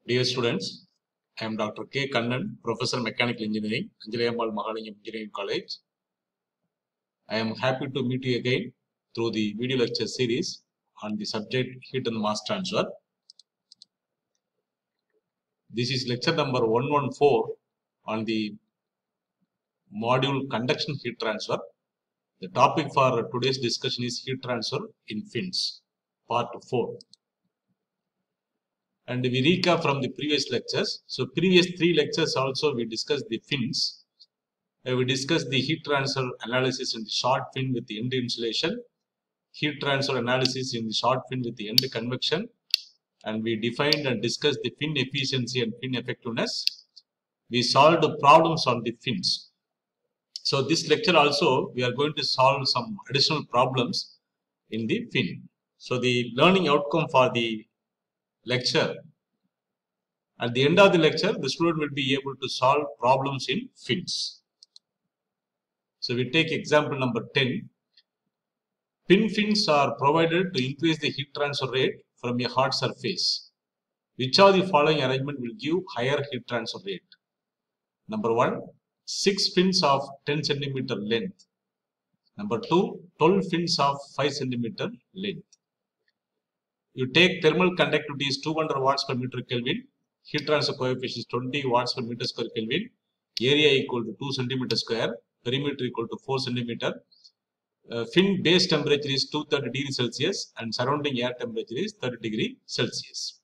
Dear students, I am Dr. K. Kannan, Professor Mechanical Engineering, Anjalayammal Mahalingam Engineering College. I am happy to meet you again through the video lecture series on the subject heat and mass transfer. This is lecture number 114 on the module conduction heat transfer. The topic for today's discussion is heat transfer in fins, part 4. And we recap from the previous lectures. So previous 3 lectures also we discussed the fins. We discussed the heat transfer analysis in the short fin with the end insulation, heat transfer analysis in the short fin with the end convection, and we defined and discussed the fin efficiency and fin effectiveness. We solved the problems on the fins. So this lecture also we are going to solve some additional problems in the fin. So the learning outcome for the lecture, at the end of the lecture, the student will be able to solve problems in fins. So we take example number 10. Pin fins are provided to increase the heat transfer rate from a hot surface. Which of the following arrangement will give higher heat transfer rate? Number 1, 6 fins of 10 centimeter length. Number 2, 12 fins of 5 centimeter length. You take thermal conductivity is 200 watts per meter Kelvin, heat transfer coefficient is 20 watts per meter square Kelvin, area equal to 2 centimeter square, perimeter equal to 4 centimeter. Fin base temperature is 230 degrees Celsius and surrounding air temperature is 30 degrees Celsius.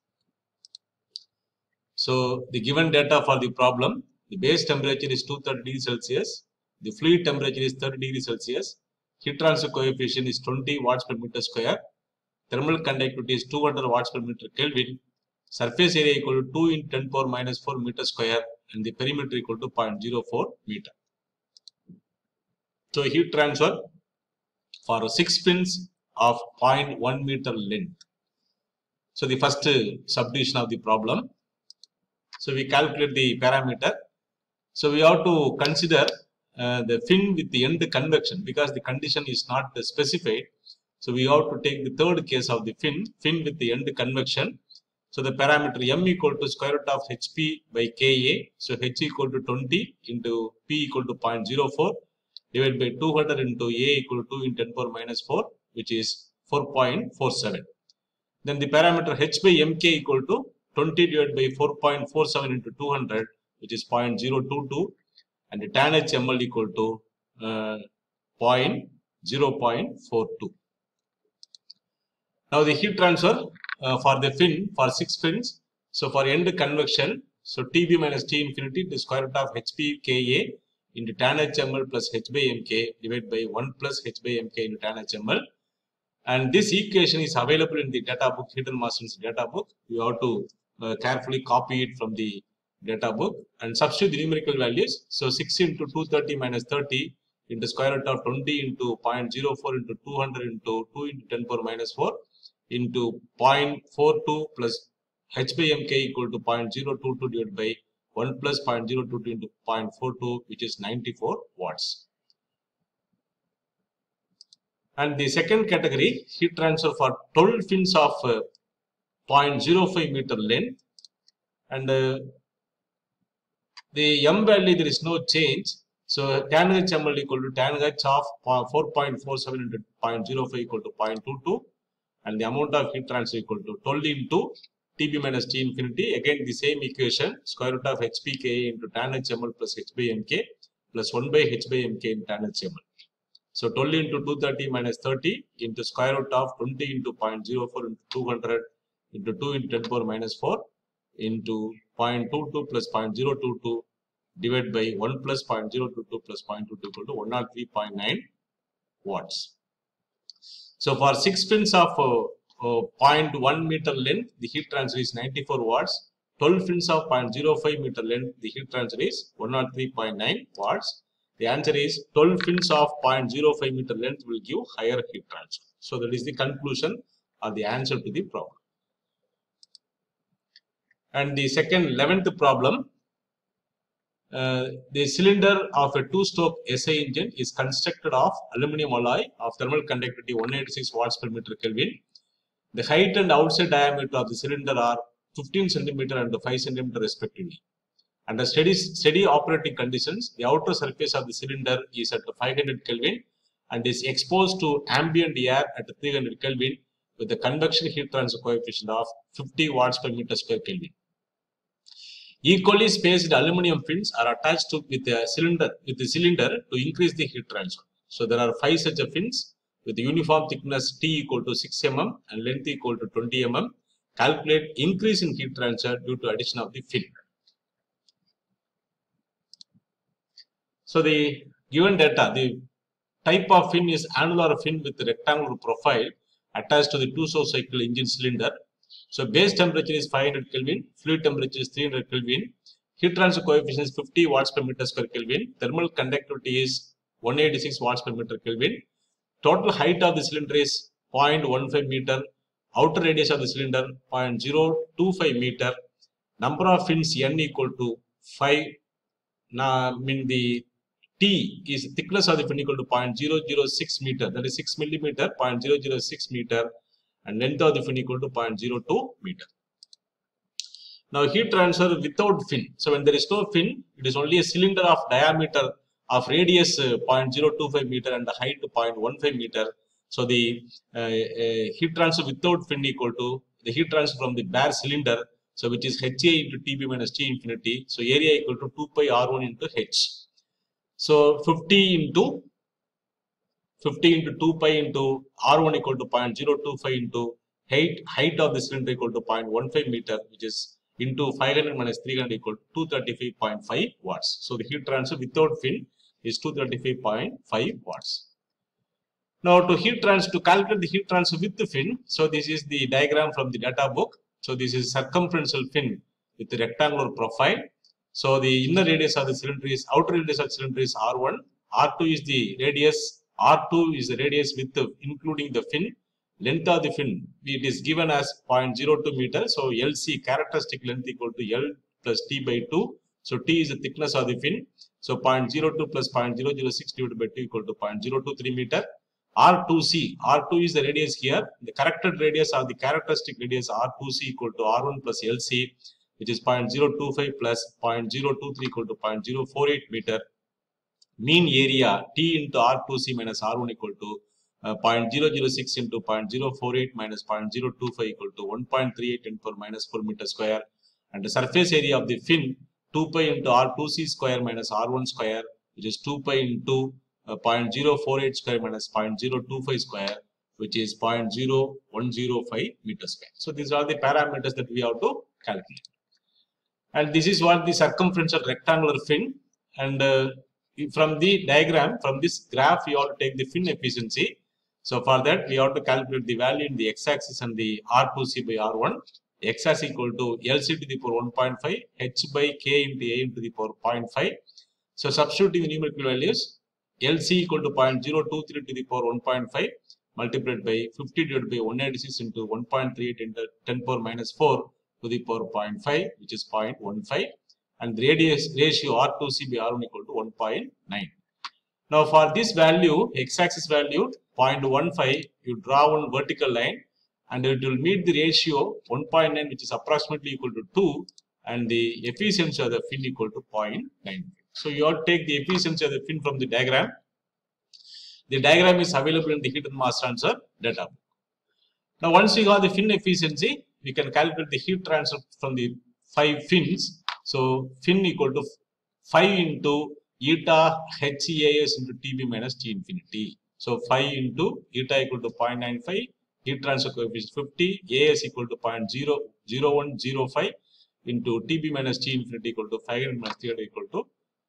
So the given data for the problem, the base temperature is 230 degrees Celsius, the fluid temperature is 30 degrees Celsius, heat transfer coefficient is 20 watts per meter square, thermal conductivity is 200 watts per meter Kelvin, surface area equal to 2 into 10 power minus 4 meter square, and the perimeter equal to 0.04 meter. So heat transfer for 6 fins of 0.1 meter length. So the first subdivision of the problem. So we calculate the parameter. So we have to consider the fin with the end convection because the condition is not specified. So we have to take the third case of the fin with the end convection. So the parameter m equal to square root of hp by ka. So h equal to 20 into p equal to 0.04 divided by 200 into a equal to 2 into 10 power minus 4, which is 4.47. Then the parameter h by mk equal to 20 divided by 4.47 into 200, which is 0.022, and the tan HML equal to 0.42. Now the heat transfer for the fin for 6 fins. So for end convection, so Tb minus T infinity to square root of Hp Ka into tan HML plus H by Mk divided by 1 plus H by Mk into tan HML. And this equation is available in the data book, heat and mass data book. You have to carefully copy it from the data book and substitute the numerical values. So 6 into 230 minus 30 into square root of 20 into 0.04 into 200 into 2 into 10 power minus 4 into 0.42 plus H by Mk equal to 0.022 divided by 1 plus 0.022 into 0.42, which is 94 watts. And the second category, heat transfer for 12 fins of 0.05 meter length, and the m value there is no change. So tan HML equal to tan H of 4.47 into 0.05 equal to 0.22, and the amount of heat transfer equal to 12 into Tb minus T infinity. Again the same equation, square root of HPK into tan HML plus H by Mk plus 1 by H by Mk in tan HML. So 12 into 230 minus 30 into square root of 20 into 0.04 into 200 into 2 into 10 power minus 4 into 0.22 plus 0.022 divided by 1 plus 0.022 plus 0.22 equal to 103.9 watts. So for 6 fins of 0.1 meter length, the heat transfer is 94 watts. 12 fins of 0.05 meter length, the heat transfer is 103.9 watts. The answer is 12 fins of 0.05 meter length will give higher heat transfer. So that is the conclusion or the answer to the problem. And the second 11th problem, the cylinder of a 2-stroke SI engine is constructed of aluminum alloy of thermal conductivity 186 watts per meter Kelvin. The height and outside diameter of the cylinder are 15 centimeter and 5 centimeter respectively. Under steady operating conditions, the outer surface of the cylinder is at 500 Kelvin and is exposed to ambient air at 300 Kelvin with a convection heat transfer coefficient of 50 watts per meter square Kelvin. Equally spaced aluminum fins are attached with the cylinder to increase the heat transfer. So there are 5 such fins with uniform thickness T equal to 6 mm and length equal to 20 mm. Calculate increase in heat transfer due to addition of the fin. So the given data, the type of fin is annular fin with rectangular profile attached to the two-source cycle engine cylinder. So base temperature is 500 Kelvin, fluid temperature is 300 Kelvin, heat transfer coefficient is 50 watts per meter square Kelvin, thermal conductivity is 186 watts per meter Kelvin, total height of the cylinder is 0.15 meter, outer radius of the cylinder 0.025 meter, number of fins n equal to 5. Now, the T is thickness of the fin equal to 0.006 meter, that is 6 millimeter, 0.006 meter, and length of the fin equal to 0.02 meter. Now heat transfer without fin. So when there is no fin, it is only a cylinder of diameter of radius 0.025 meter and the height 0.15 meter. So the heat transfer without fin equal to the heat transfer from the bare cylinder, so which is HA into TB minus T infinity. So area equal to 2 pi R1 into H. So 50 into 2 pi into R1 equal to 0.025 into height of the cylinder equal to 0.15 meter, which is into 500 minus 300 equal to 235.5 watts. So the heat transfer without fin is 235.5 watts. Now to calculate the heat transfer with the fin, so this is the diagram from the data book. So this is circumferential fin with the rectangular profile. So the inner radius of the cylinder is, outer radius of the cylinder is R1, R2 is the radius, R2 is the radius with including the fin. Length of the fin, it is given as 0.02 meter. So LC characteristic length equal to L plus T by 2. So T is the thickness of the fin. So 0.02 plus 0.006 divided by 2 equal to 0.023 meter. R2C, R2 is the radius here. The corrected radius or the characteristic radius R2C equal to R1 plus LC, which is 0.025 plus 0.023 equal to 0.048 meter. Mean area T into R2C minus R1 equal to 0.006 into 0.048 minus 0.025 equal to 1.38 10 power minus 4 meter square. And the surface area of the fin 2 pi into R2C square minus R1 square, which is 2 pi into 0.048 square minus 0.025 square, which is 0.0105 meter square. So these are the parameters that we have to calculate. And this is what the circumferential rectangular fin. And from the diagram, from this graph, we have to take the fin efficiency. So for that, we have to calculate the value in the x-axis and the R2C by R1. X-axis equal to LC to the power 1.5, H by K into A into the power 0.5. So substituting the numerical values, LC equal to 0.023 to the power 1.5 multiplied by 50 divided by 186 into 1.38 into 10 power minus 4 to the power 0.5, which is 0.15. And the ratio R2C by R1 equal to 1.9. Now for this value, x-axis value 0.15, you draw one vertical line and it will meet the ratio 1.9, which is approximately equal to 2, and the efficiency of the fin equal to 0.9. So you have to take the efficiency of the fin from the diagram. The diagram is available in the heat and mass transfer data. Now once you have the fin efficiency, we can calculate the heat transfer from the 5 fins. So fin equal to 5 into eta HEAS into TB minus T infinity. So 5 into eta equal to 0.95, heat transfer coefficient 50, AS equal to 0.0105 into TB minus T infinity equal to 500 minus 300 equal to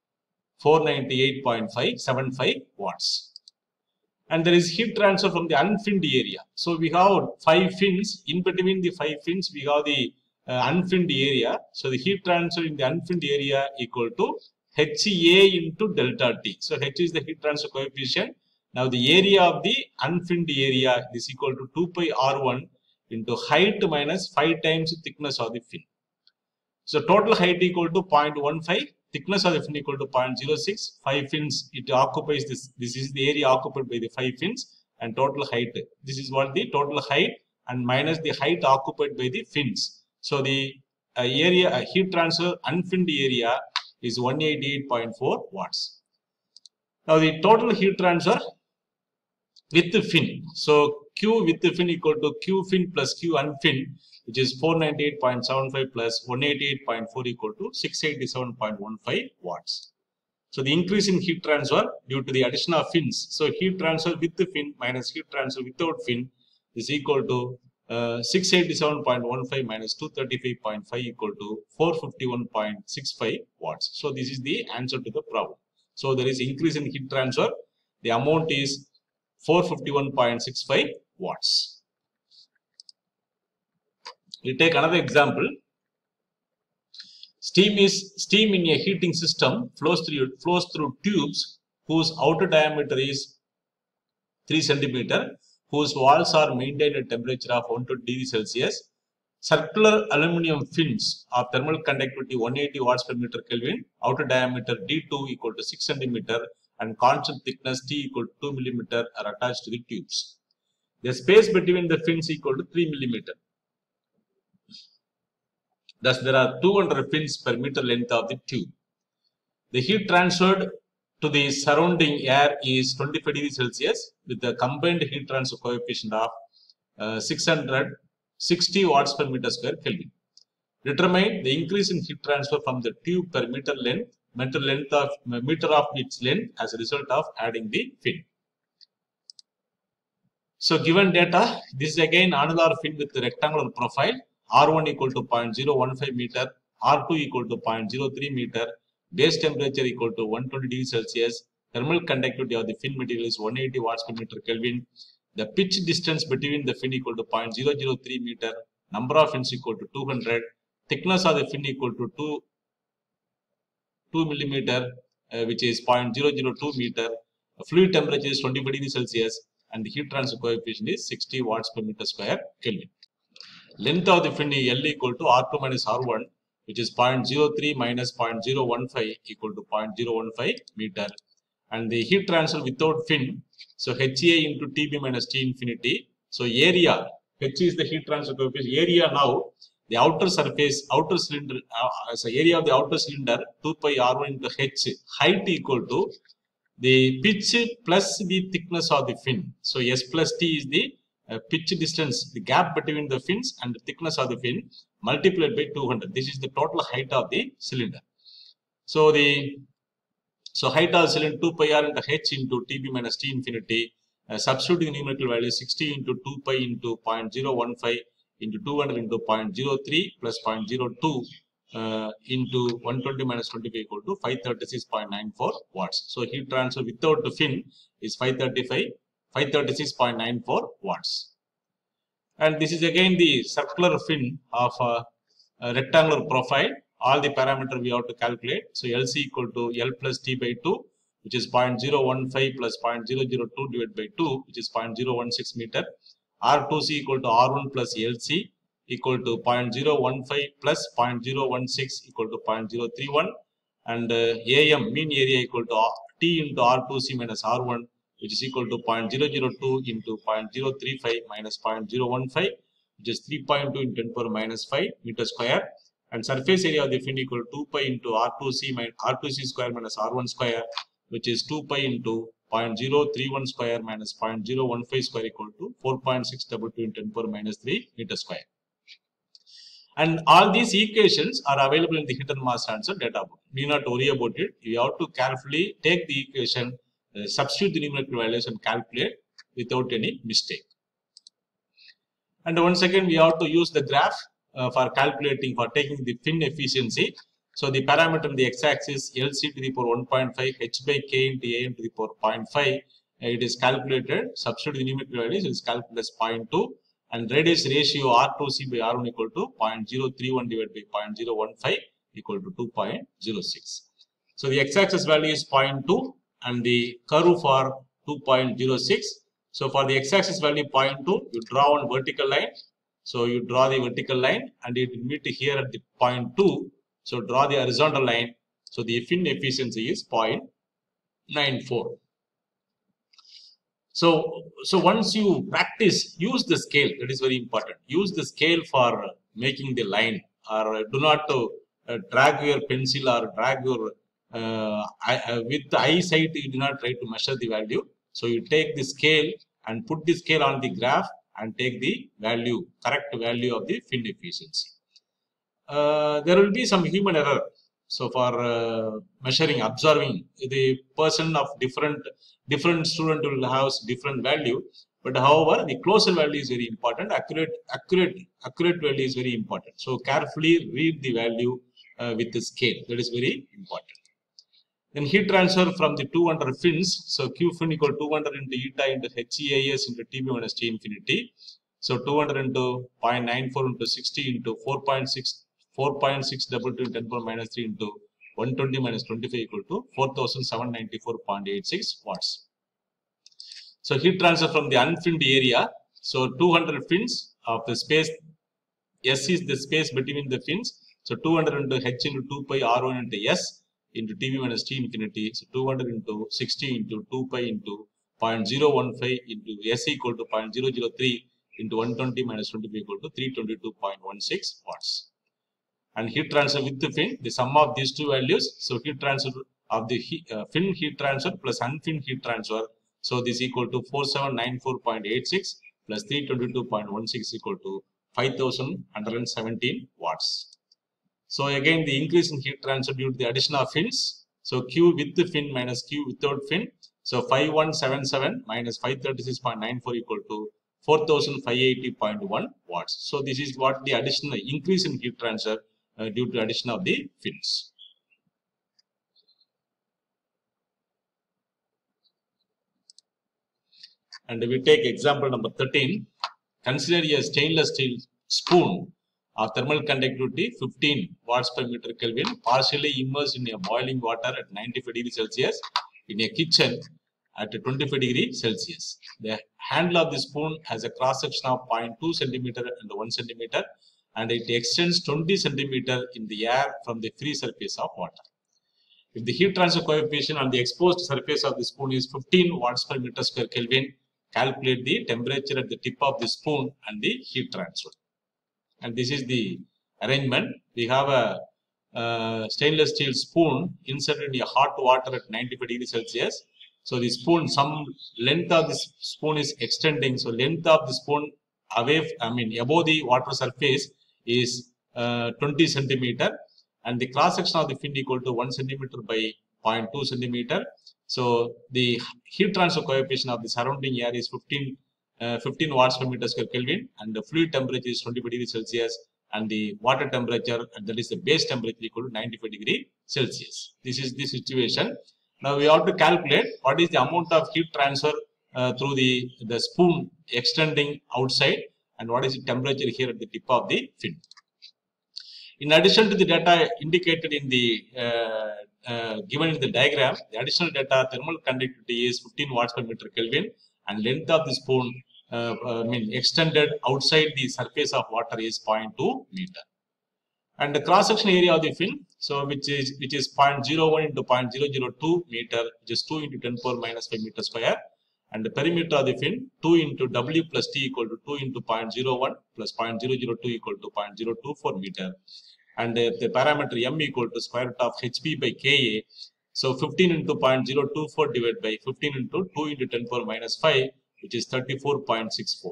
498.575 watts. And there is heat transfer from the unfinned area. So we have 5 fins. In between the 5 fins, we have the unfinned area. So the heat transfer in the unfinned area equal to HA into delta T. So H is the heat transfer coefficient. Now the area of the unfinned area is equal to 2 pi R1 into height minus 5 times thickness of the fin. So total height equal to 0.15. Thickness of the fin equal to 0.06. 5 fins, it occupies this. This is the area occupied by the 5 fins, and total height. This is what the total height and minus the height occupied by the fins. So the heat transfer unfinned area is 188.4 watts. Now the total heat transfer with the fin. So Q with the fin equal to Q fin plus Q unfin, which is 498.75 plus 188.4 equal to 687.15 watts. So the increase in heat transfer due to the addition of fins. So heat transfer with the fin minus heat transfer without fin is equal to 687.15 minus 235.5 equal to 451.65 watts. So this is the answer to the problem. So there is increase in heat transfer. The amount is 451.65 watts. We take another example. Steam in a heating system flows through tubes whose outer diameter is 3 cm, whose walls are maintained at temperature of 120 degrees Celsius. Circular aluminum fins of thermal conductivity 180 watts per meter Kelvin, outer diameter D2 equal to 6 cm and constant thickness T equal to 2 mm are attached to the tubes. The space between the fins equal to 3 mm. Thus, there are 200 fins per meter length of the tube. The heat transferred to the surrounding air is 25 degrees Celsius with the combined heat transfer coefficient of 660 watts per meter square Kelvin. Determine the increase in heat transfer from the tube per meter of its length as a result of adding the fin. So given data, this is again another fin with the rectangular profile. R1 equal to 0.015 meter, R2 equal to 0.03 meter, base temperature equal to 120 degrees Celsius, thermal conductivity of the fin material is 180 watts per meter Kelvin, the pitch distance between the fin equal to 0.003 meter, number of fins equal to 200, thickness of the fin equal to 2 millimeter, which is 0.002 meter, fluid temperature is 25 degrees Celsius, and the heat transfer coefficient is 60 watts per meter square Kelvin. Length of the fin is L equal to R2 minus R1, which is 0.03 minus 0.015 equal to 0.015 meter. And the heat transfer without fin, so HA into TB minus T infinity. So area, H is the heat transfer coefficient. Area now, the outer cylinder, so area of the outer cylinder, 2 pi R1 into H, height equal to the pitch plus the thickness of the fin. So S plus T is the pitch distance, the gap between the fins and the thickness of the fin multiplied by 200. This is the total height of the cylinder. So height of the cylinder 2 pi r into h into TB minus T infinity. Substituting the numerical value 60 into 2 pi into 0.015 into 200 into 0.03 plus 0.02 into 120 minus 25 equal to 536.94 watts. So heat transfer without the fin is 536.94 watts. And this is again the circular fin of a rectangular profile. All the parameter we have to calculate. So LC equal to L plus T by 2, which is 0.015 plus 0.002 divided by 2, which is 0.016 meter. R2C equal to R1 plus LC equal to 0.015 plus 0.016 equal to 0.031. And AM mean area equal to T into R2C minus R1, which is equal to 0.002 into 0.035 minus 0.015, which is 3.2 into 10 power minus 5 meter square. And surface area of the fin equal to 2 pi into R2C square minus R1 square, which is 2 pi into 0.031 square minus 0.015 square equal to 4.622 into 10 power minus 3 meter square. And all these equations are available in the heat and mass transfer data book. Need not worry about it. You have to carefully take the equation, substitute the numerical values and calculate without any mistake. And once again, we have to use the graph for taking the fin efficiency. So the parameter in the x-axis LC to the power 1.5 h by k into a to the power 0.5. It is calculated. Substitute the numerical values. It is calculated as 0.2. And radius ratio R2C by R1 equal to 0.031 divided by 0.015 equal to 2.06. So the x-axis value is 0.2 and the curve for 2.06. So for the x-axis value 0.2, you draw one vertical line. So you draw the vertical line and it will meet here at the 0.2. So draw the horizontal line. So the fin efficiency is 0.94. So once you practice, use the scale. That is very important. Use the scale for making the line, or do not drag your pencil or drag your with the eyesight. You do not try to measure the value. So you take the scale and put the scale on the graph and take the value, correct value of the fin efficiency. There will be some human error. So for measuring, observing, the person of different student will have different value. But however, the closer value is very important. Accurate value is very important. So carefully read the value with the scale. That is very important. Then heat transfer from the 200 fins. So Q fin equal 200 into eta into HEAS into TB minus T infinity. So 200 into 0.94 into 60 into 4.6 double to 10 power minus 3 into 120 minus 25 equal to 4794.86 watts. So heat transfer from the unfinned area. So 200 fins of the space. S is the space between the fins. So 200 into H into 2 pi R1 into S into TB minus T infinity. So 200 into 60 into 2 pi into 0.015 into S equal to 0.003 into 120 minus 25 equal to 322.16 watts. And heat transfer with the fin, the sum of these two values. So heat transfer of the fin heat transfer plus unfin heat transfer. So this equal to 4794.86 plus 322.16 equal to 5117 watts. So again, the increase in heat transfer due to the addition of fins. So Q with the fin minus Q without fin. So 5177 minus 536.94 equal to 4580.1 watts. So this is what the additional increase in heat transfer due to addition of the fins. And we take example number 13. Consider a stainless steel spoon of thermal conductivity 15 watts per meter Kelvin, partially immersed in a boiling water at 95 degrees Celsius in a kitchen at 25 degrees Celsius. The handle of the spoon has a cross section of 0.2 centimeter and 1 centimeter, and it extends 20 centimeter in the air from the free surface of water. If the heat transfer coefficient on the exposed surface of the spoon is 15 watts per meter square Kelvin, calculate the temperature at the tip of the spoon and the heat transfer. And this is the arrangement. We have a stainless steel spoon inserted in a hot water at 95 degrees Celsius. So the spoon, some length of the spoon is extending. So length of the spoon away, above the water surface is 20 centimeter, and the cross section of the fin equal to 1 centimeter by 0.2 centimeter. So the heat transfer coefficient of the surrounding air is 15 watts per meter square Kelvin, and the fluid temperature is 25 degrees Celsius, and the water temperature, that is the base temperature, equal to 95 degrees Celsius. This is the situation. Now we have to calculate what is the amount of heat transfer through the spoon extending outside, and what is the temperature here at the tip of the fin. In addition to the data indicated in the given in the diagram, the additional data thermal conductivity is 15 watts per meter Kelvin, and length of the spoon extended outside the surface of water is 0.2 meter. And the cross section area of the fin, so which is 0.01 into 0.002 meter, which is 2 into 10 power minus 5 meter square. And the perimeter of the fin, 2 into W plus T equal to 2 into 0.01 plus 0.002 equal to 0.024 meter. And the parameter M equal to square root of HP by Ka. So 15 into 0.024 divided by 15 into 2 into 10 power minus 5, which is 34.64.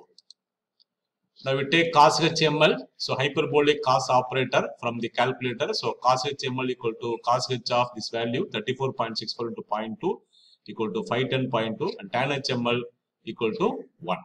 Now we take cos HML, so hyperbolic cos operator from the calculator. So cos HML equal to cos H of this value 34.64 into 0.2 equal to 510.2, and tan HML equal to 1.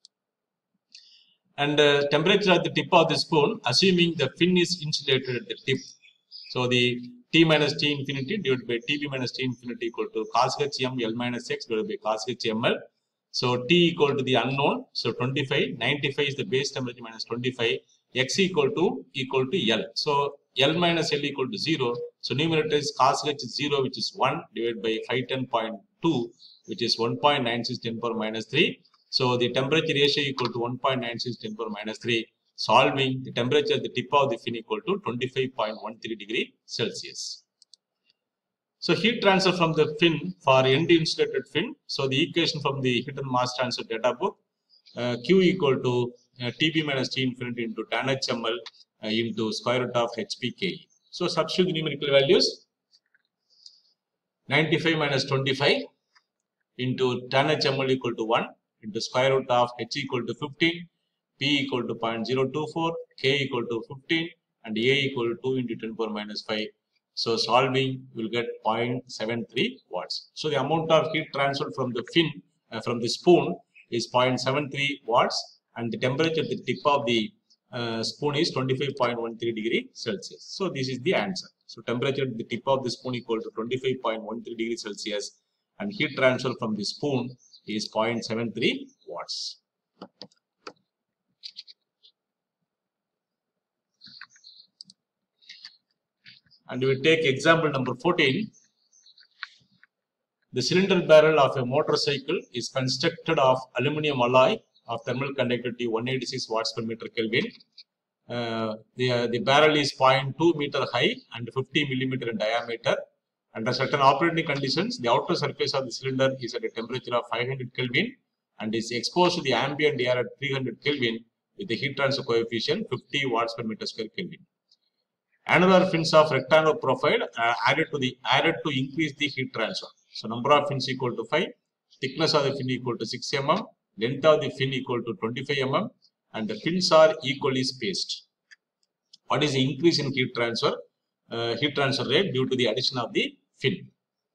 And temperature at the tip of the spoon, assuming the fin is insulated at the tip. So the T minus T infinity divided by TB minus T infinity equal to cos HM L minus X divided by cos HML. So T equal to the unknown, so 25, 95 is the base temperature minus 25, X equal to L. So L minus L equal to 0. So numerator is cos H is 0, which is 1 divided by 510.2, which is 1.96 10 power minus 3. So the temperature ratio equal to 1.96 10 power minus 3. Solving, the temperature at the tip of the fin equal to 25.13 degrees Celsius. So heat transfer from the fin for end insulated fin. So the equation from the heat and mass transfer data book, Q equal to TB minus T infinity into tan HML into square root of HPKE. So substitute the numerical values. 95 minus 25 into tan HML equal to 1 into square root of H equal to 15, P equal to 0.024, K equal to 15, and A equal to 2 into 10 power minus 5. So solving, you will get 0.73 watts. So the amount of heat transferred from the fin, from the spoon is 0.73 watts, and the temperature at the tip of the spoon is 25.13 degree Celsius. So this is the answer. So temperature at the tip of the spoon equal to 25.13 degree Celsius, and heat transfer from the spoon is 0.73 watts. And we take example number 14. The cylinder barrel of a motorcycle is constructed of aluminum alloy of thermal conductivity 186 watts per meter Kelvin. The barrel is 0.2 meter high and 50 millimeter in diameter. Under certain operating conditions, the outer surface of the cylinder is at a temperature of 500 Kelvin and is exposed to the ambient air at 300 Kelvin with the heat transfer coefficient 50 watts per meter square Kelvin. Annular fins of rectangular profile are added to increase the heat transfer. So number of fins equal to 5, thickness of the fin equal to 6 mm, length of the fin equal to 25 mm, and the fins are equally spaced. What is the increase in heat transfer rate due to the addition of the fin?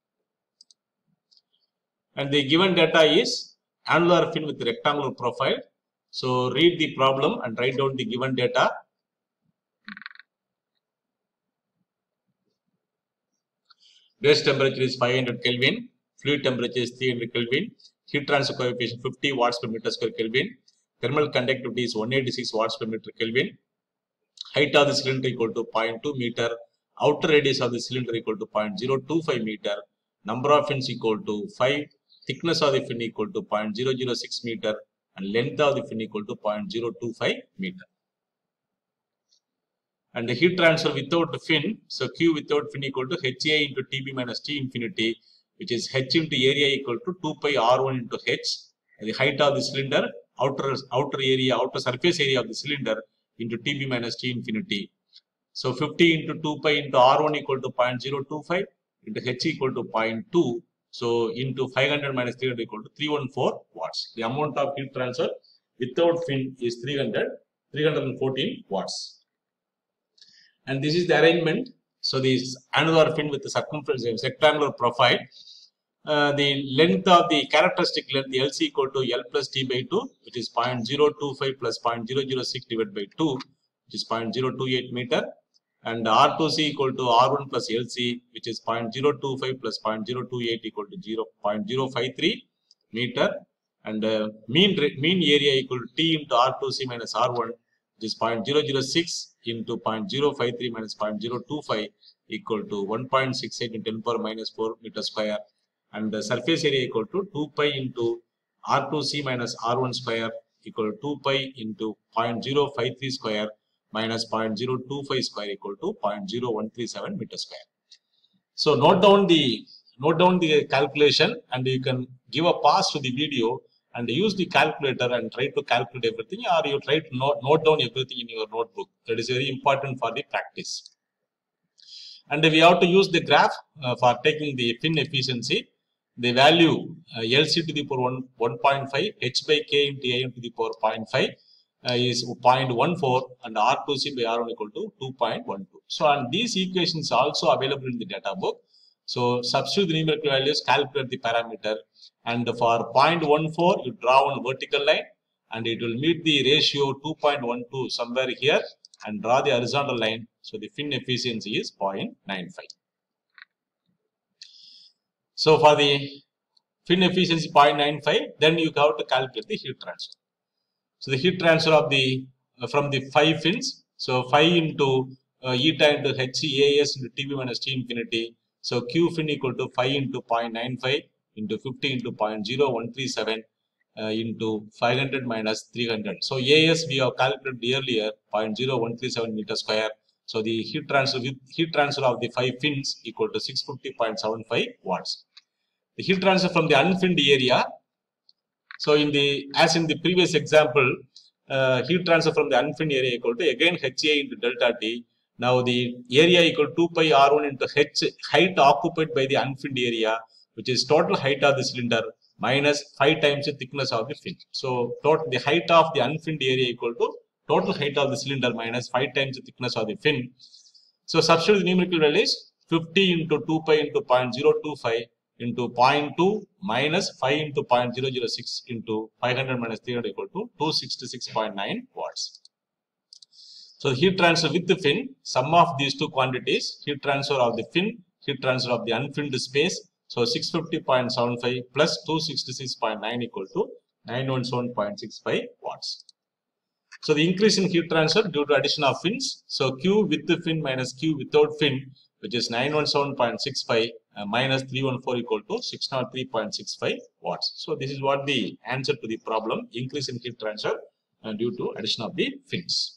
And the given data is annular fin with rectangular profile. So read the problem and write down the given data. Base temperature is 500 Kelvin, fluid temperature is 300 Kelvin, heat transfer coefficient 50 watts per meter square Kelvin, thermal conductivity is 186 watts per meter Kelvin, height of the cylinder equal to 0.2 meter, outer radius of the cylinder equal to 0.025 meter, number of fins equal to 5, thickness of the fin equal to 0.006 meter, and length of the fin equal to 0.025 meter. And the heat transfer without the fin, so Q without fin equal to HA into TB minus T infinity, which is H into area equal to 2 pi R1 into H, and the height of the cylinder, outer surface area of the cylinder into TB minus T infinity. So 50 into 2 pi into R1 equal to 0.025 into H equal to 0.2. So into 500 minus 300 equal to 314 watts. The amount of heat transfer without fin is 314 watts. And this is the arrangement. So this annular fin with the circumference rectangular profile. The length of the characteristic length LC equal to L plus T by 2, which is 0.025 plus 0.006 divided by 2, which is 0.028 meter. And R2C equal to R1 plus LC, which is 0.025 plus 0.028 equal to 0.053 meter. And mean area equal to T into R2C minus R1, which is 0.006 into 0.053 minus 0.025 equal to 1.68 into 10 power minus 4 meter square. And the surface area equal to 2 pi into R2C minus R1 square equal to 2 pi into 0.053 square minus 0.025 square equal to 0.0137 meter square. So note down the calculation, and you can give a pause to the video and use the calculator and try to calculate everything, or you try to note down everything in your notebook. That is very important for the practice. And we have to use the graph for taking the fin efficiency. The value LC to the power 1.5, H by K into A to the power 0.5 is 0.14, and R2C by R1 equal to 2.12. So, and these equations are also available in the data book. So substitute the numerical values, calculate the parameter, and for 0.14 you draw on vertical line, and it will meet the ratio 2.12 somewhere here, and draw the horizontal line. So the fin efficiency is 0.95. So for the fin efficiency 0.95, then you have to calculate the heat transfer. So the heat transfer of the from the 5 fins, so 5 into eta into HCAS into TB minus T infinity. So Q fin equal to 5 into 0.95 into 50 into 0.0137 into 500 minus 300. So AS we have calculated earlier 0.0137 meter square. So the heat transfer of the 5 fins equal to 650.75 watts. The heat transfer from the unfinned area. So as in the previous example, heat transfer from the unfinned area equal to again HA into delta T. Now the area equal to 2 pi R1 into H height occupied by the unfinned area, which is total height of the cylinder minus 5 times the thickness of the fin. So total the height of the unfinned area equal to total height of the cylinder minus 5 times the thickness of the fin. So substitute the numerical values 50 into 2 pi into 0.025 into 0.2 minus 5 into 0.006 into 500 minus 300 equal to 266.9 watts. So heat transfer with the fin, sum of these two quantities, heat transfer of the fin, heat transfer of the unfinned space. So 650.75 plus 266.9 equal to 917.65 watts. So the increase in heat transfer due to addition of fins. So Q with the fin minus Q without fin, which is 917.65 minus 314 equal to 603.65 watts. So this is what the answer to the problem, increase in heat transfer due to addition of the fins.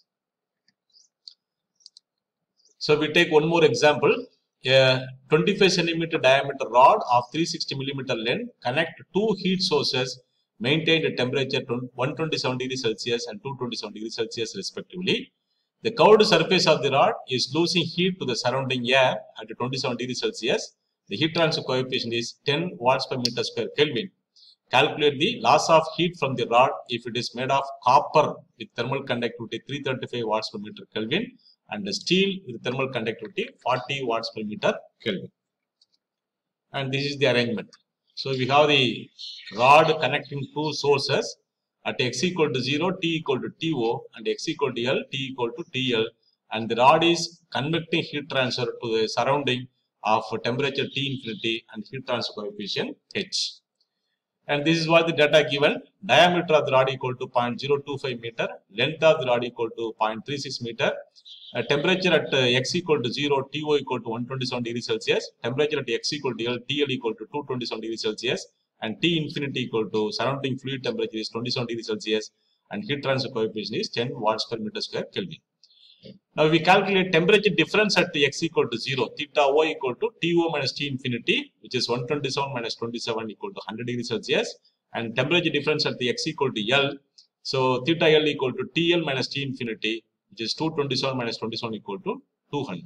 So we take one more example. A 25 centimeter diameter rod of 360 millimeter length connect two heat sources maintained at temperature 127 degrees Celsius and 227 degrees Celsius respectively. The curved surface of the rod is losing heat to the surrounding air at 27 degrees Celsius. The heat transfer coefficient is 10 watts per meter square Kelvin. Calculate the loss of heat from the rod if it is made of copper with thermal conductivity 335 watts per meter Kelvin and the steel with thermal conductivity 40 watts per meter Kelvin. And this is the arrangement. So we have the rod connecting two sources at x equal to 0, t equal to TO and x equal to L, t equal to TL, and the rod is convecting heat transfer to the surrounding of temperature T infinity and heat transfer coefficient H. And this is what the data given. Diameter of the rod equal to 0.025 meter, length of the rod equal to 0.36 meter, temperature at x equal to 0, TO equal to 127 degrees Celsius, temperature at x equal to L, TL equal to 227 degrees Celsius, and T infinity equal to surrounding fluid temperature is 27 degrees Celsius, and heat transfer coefficient is 10 watts per meter square Kelvin. Now we calculate temperature difference at x equal to 0, theta O equal to TO minus T infinity, which is 127 minus 27 equal to 100 degrees Celsius, and temperature difference at the x equal to L, so theta L equal to TL minus T infinity, which is 227 minus 27 equal to 200.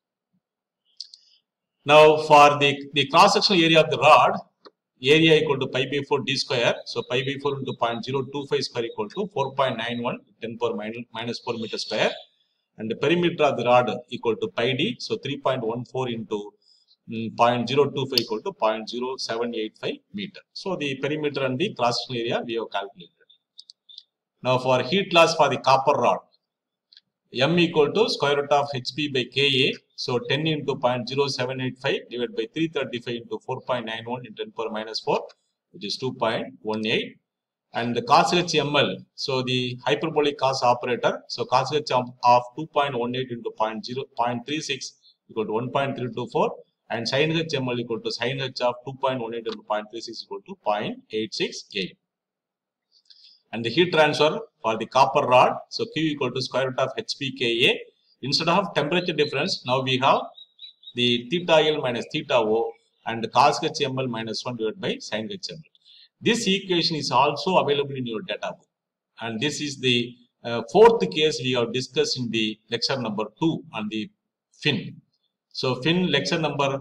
Now for the cross-sectional area of the rod, area equal to pi by 4 d square, so pi by 4 into 0.025 square equal to 4.91 10 power minus 4 meter square, and the perimeter of the rod equal to pi d, so 3.14 into 0.025 equal to 0.0785 meter. So the perimeter and the cross-sectional area we have calculated. Now for heat loss for the copper rod, M equal to square root of HP by Ka, so 10 into 0.0785 divided by 335 into 4.91 into 10 power minus 4, which is 2.18. And the cos HML, so the hyperbolic cos operator, so cos H of 2.18 into 0.36 equal to 1.324, and sin HML equal to sin H of 2.18 into 0.36 equal to 0.868. And the heat transfer for the copper rod, so Q equal to square root of HPKA. Instead of temperature difference, now we have the theta L minus theta O and cos HML minus 1 divided by sin HML. This equation is also available in your data book. And this is the fourth case we have discussed in the lecture number 2 on the fin. So fin lecture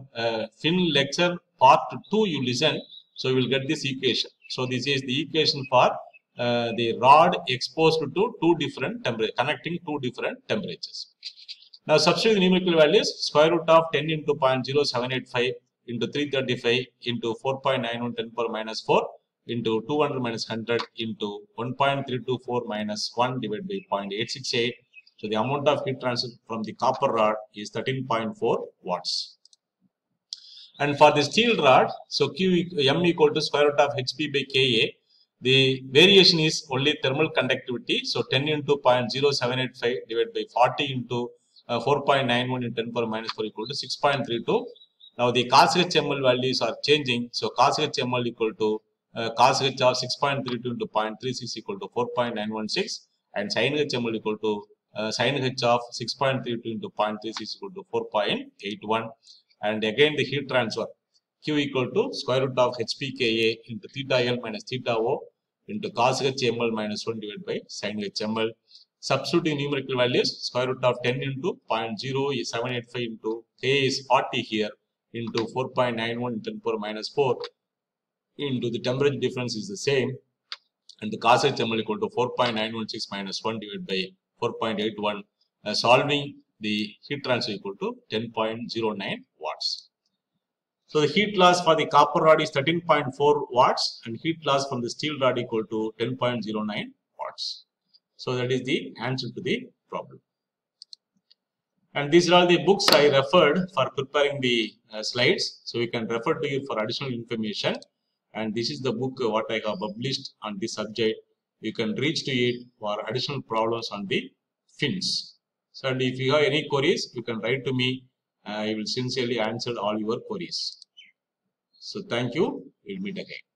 part 2 you listen, so you will get this equation. So this is the equation for the rod exposed to two different temperatures, connecting two different temperatures. Now substitute the numerical values, square root of 10 into 0.0785 into 335 into 4.91 10 power minus 4 into 200 minus 100 into 1.324 minus 1 divided by 0.868. So the amount of heat transfer from the copper rod is 13.4 watts. And for the steel rod, so M equal to square root of HP by Ka. The variation is only thermal conductivity. So 10 into 0.0785 divided by 40 into 4.91 into 10 power minus 4 equal to 6.32. Now the cos HML values are changing. So cos HML equal to cos H of 6.32 into 0.36 equal to 4.916, and sin HML equal to sin H of 6.32 into 0.36 equal to 4.81. And again the heat transfer, Q equal to square root of HPKA into theta L minus theta O into cos HML minus 1 divided by sin HML. Substituting numerical values, square root of 10 into 0.0 is 785 into k is 40 here into 4.91 10 power minus 4 into the temperature difference is the same, and the cos HML equal to 4.916 minus 1 divided by 4.81. Solving the heat transfer equal to 10.09 watts. So the heat loss for the copper rod is 13.4 watts and heat loss from the steel rod equal to 10.09 watts. So that is the answer to the problem. And these are all the books I referred for preparing the slides. So you can refer to it for additional information. And this is the book what I have published on this subject. You can reach to it for additional problems on the fins. So and if you have any queries, you can write to me. I will sincerely answer all your queries. So thank you. We'll meet again.